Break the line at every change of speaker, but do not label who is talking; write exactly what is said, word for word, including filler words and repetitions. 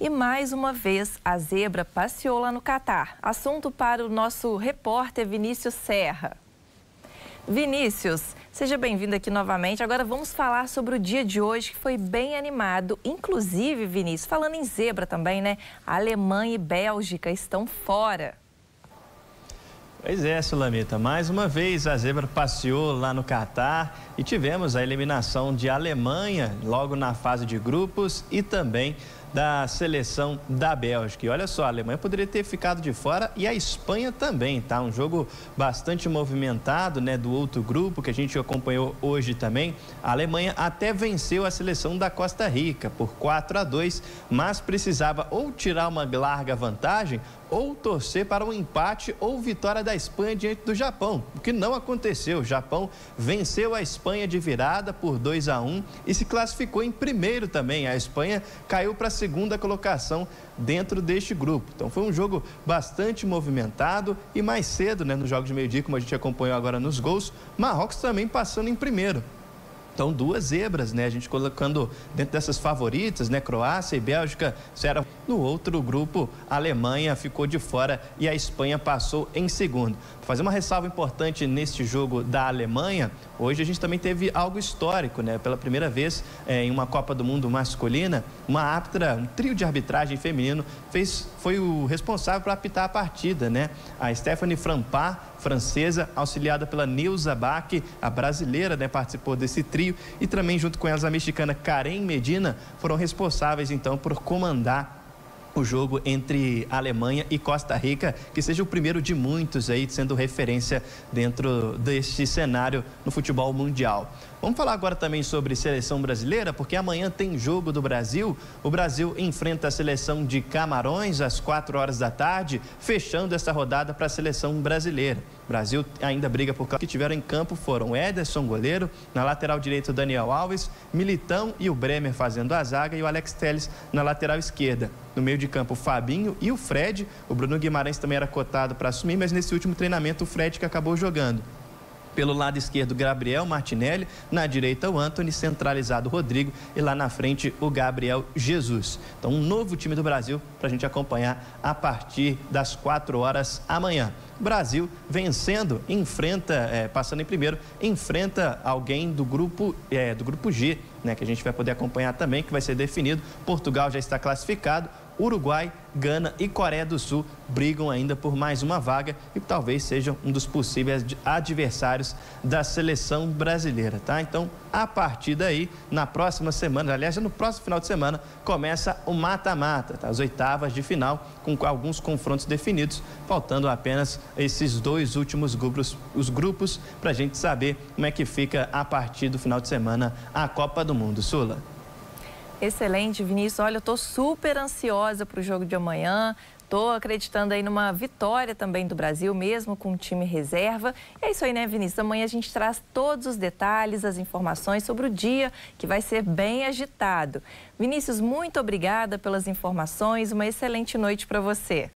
E mais uma vez, a zebra passeou lá no Catar. Assunto para o nosso repórter Vinícius Serra. Vinícius, seja bem-vindo aqui novamente. Agora vamos falar sobre o dia de hoje, que foi bem animado. Inclusive, Vinícius, falando em zebra também, né? A Alemanha e Bélgica estão fora.
Pois é, Sulamita, mais uma vez a zebra passeou lá no Catar e tivemos a eliminação de Alemanha logo na fase de grupos e também da seleção da Bélgica. E olha só, a Alemanha poderia ter ficado de fora e a Espanha também, tá? Um jogo bastante movimentado, né, do outro grupo que a gente acompanhou hoje também. A Alemanha até venceu a seleção da Costa Rica por quatro a dois, mas precisava ou tirar uma larga vantagem ou torcer para um empate ou vitória da Espanha diante do Japão, o que não aconteceu. O Japão venceu a Espanha de virada por dois a um e se classificou em primeiro também. A Espanha caiu para a segunda colocação dentro deste grupo. Então foi um jogo bastante movimentado e mais cedo, né, no jogo de meio-dia, como a gente acompanhou agora nos gols, Marrocos também passando em primeiro. Então, duas zebras, né? A gente colocando dentro dessas favoritas, né? Croácia e Bélgica, era no outro grupo, a Alemanha ficou de fora e a Espanha passou em segundo. Para fazer uma ressalva importante neste jogo da Alemanha, hoje a gente também teve algo histórico, né? Pela primeira vez é, em uma Copa do Mundo masculina, uma árbitra, um trio de arbitragem feminino fez, foi o responsável por apitar a partida, né? A Stéphanie Frappart, francesa, auxiliada pela Nilza Bach, a brasileira, né, participou desse trio, e também junto com elas a mexicana Karen Medina, foram responsáveis então por comandar o jogo entre Alemanha e Costa Rica, que seja o primeiro de muitos aí, sendo referência dentro deste cenário no futebol mundial. Vamos falar agora também sobre seleção brasileira, porque amanhã tem jogo do Brasil. O Brasil enfrenta a seleção de Camarões às quatro horas da tarde, fechando essa rodada para a seleção brasileira. O Brasil ainda briga por causa que tiveram em campo foram Ederson, goleiro, na lateral direita Daniel Alves, Militão e o Bremer fazendo a zaga e o Alex Telles na lateral esquerda. No meio de campo, o Fabinho e o Fred. O Bruno Guimarães também era cotado para assumir, mas nesse último treinamento o Fred que acabou jogando. Pelo lado esquerdo, Gabriel Martinelli, na direita o Antony, centralizado o Rodrigo e lá na frente o Gabriel Jesus. Então um novo time do Brasil para a gente acompanhar a partir das quatro horas amanhã. O Brasil vencendo, enfrenta, é, passando em primeiro, enfrenta alguém do grupo, é, do grupo G, né, que a gente vai poder acompanhar também, que vai ser definido. Portugal já está classificado. Uruguai, Gana e Coreia do Sul brigam ainda por mais uma vaga e talvez sejam um dos possíveis adversários da seleção brasileira, tá? Então, a partir daí, na próxima semana, aliás, já no próximo final de semana, começa o mata-mata, tá? As oitavas de final, com alguns confrontos definidos, faltando apenas esses dois últimos grupos, os grupos, para a gente saber como é que fica a partir do final de semana a Copa do Mundo. Sula.
Excelente, Vinícius. Olha, eu tô super ansiosa para o jogo de amanhã. Tô acreditando aí numa vitória também do Brasil, mesmo com o time reserva. É isso aí, né, Vinícius? Amanhã a gente traz todos os detalhes, as informações sobre o dia, que vai ser bem agitado. Vinícius, muito obrigada pelas informações. Uma excelente noite para você.